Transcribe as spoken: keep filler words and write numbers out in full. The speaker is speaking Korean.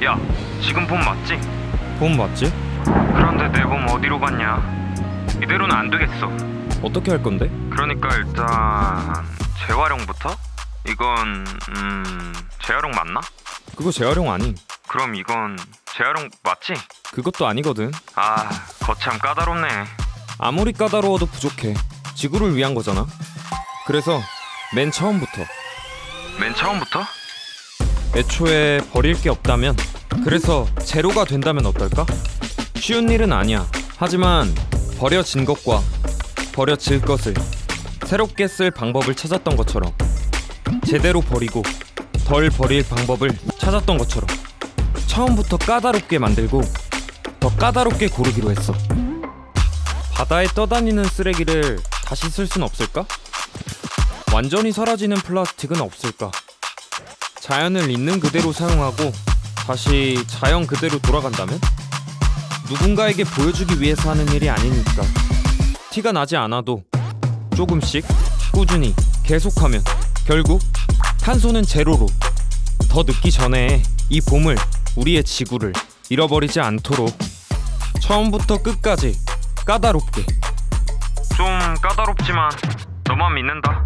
야, 지금 봄 맞지? 봄 맞지? 그런데 내 봄 어디로 갔냐? 이대로는 안 되겠어. 어떻게 할 건데? 그러니까 일단 재활용부터? 이건 음... 재활용 맞나? 그거 재활용 아님. 그럼 이건 재활용 맞지? 그것도 아니거든. 아, 거참 까다롭네. 아무리 까다로워도 부족해. 지구를 위한 거잖아. 그래서 맨 처음부터 맨 처음부터? 애초에 버릴 게 없다면, 그래서 제로가 된다면 어떨까? 쉬운 일은 아니야. 하지만 버려진 것과 버려질 것을 새롭게 쓸 방법을 찾았던 것처럼, 제대로 버리고 덜 버릴 방법을 찾았던 것처럼 처음부터 까다롭게 만들고 더 까다롭게 고르기로 했어. 바다에 떠다니는 쓰레기를 다시 쓸 순 없을까? 완전히 사라지는 플라스틱은 없을까? 자연을 있는 그대로 사용하고 다시 자연 그대로 돌아간다면? 누군가에게 보여주기 위해서 하는 일이 아니니까 티가 나지 않아도 조금씩 꾸준히 계속하면 결국 탄소는 제로로, 더 늦기 전에 이 봄을, 우리의 지구를 잃어버리지 않도록 처음부터 끝까지 까다롭게. 좀 까다롭지만 너만 믿는다.